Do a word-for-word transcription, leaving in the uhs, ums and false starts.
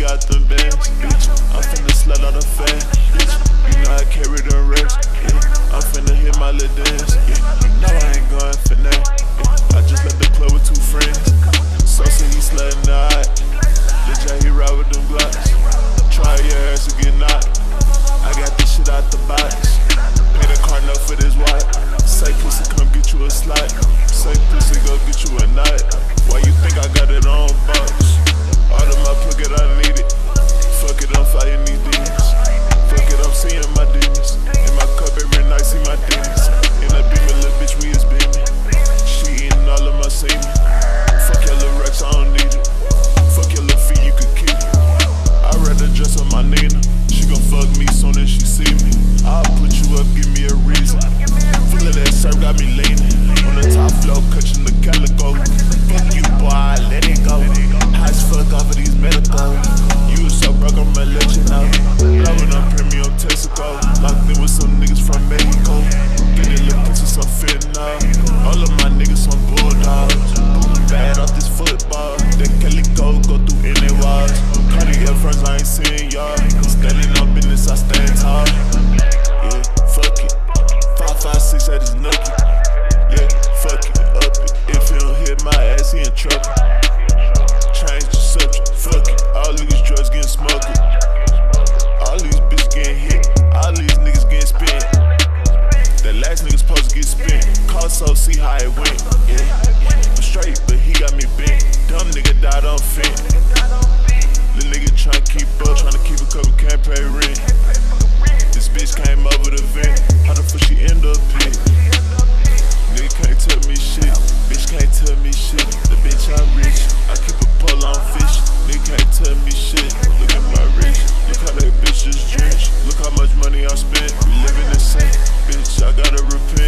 got them bands, bitch. I'm finna slide out a fan, bitch. You know I carry them racks, yeah. I'm finna hit my little dance, yeah. You know I ain't going for that, yeah. I just left the club with two friends. So say he slutting the eye. Legit, he ride with them glocks. Try your ass to get knocked. I got this shit out the box. Pay the car note for this white. Say pussy, come get you a slide. Say pussy, go get you a night. Why you think I got it on box? All of my pocket, I need it. Fuck it, I'm fighting these demons. Fuck it, I'm seeing my demons. In my cup every night, see my demons. In a beamer, little bitch, we is beaming. She eating all of my semen. Fuck your little Rex, I don't need it. Fuck your little feet, you could keep it. I'd rather dress up my Nina. She gon' fuck me soon as she see me. I'll put you up, give me a reason. Feel of that surf got me leaning. On the top floor, catching the calico. Fuck you, boy, I let it go. High as fuck off of these medicals. You was so broke, I'ma let you know. Blowing on premium Texaco. Locked in with some niggas from Mexico. Getting little pictures, some fentanyl. All of my niggas some bulldogs. Moving bad off this football. That calico go through any walls. Cartier friends, I ain't seeing y'all. Standing on business, I stand tall. Yeah, fuck it. Five, five, six at his nugget. Yeah, fuck it, up it. If he don't hit my ass, he in trouble. Change the subject, fuck it. All these drugs getting smuggled. All these bitches getting hit. All these niggas getting spent. That last nigga supposed to get spent. Call so see how it went. Yeah, I'm straight, but he got me bent. Dumb nigga died on fent. Little nigga tryna keep up, tryna keep a couple, can't pay rent. This bitch came over the vent. How the fuck she end up here? Nigga can't tell me shit. Bitch can't tell me shit. The bitch I'm rich. I keep a pull on fish. Nigga can't tell me shit. Look at my rich. Look how that bitch is drenched. Look how much money I spent. We living the same. Bitch, I gotta repent.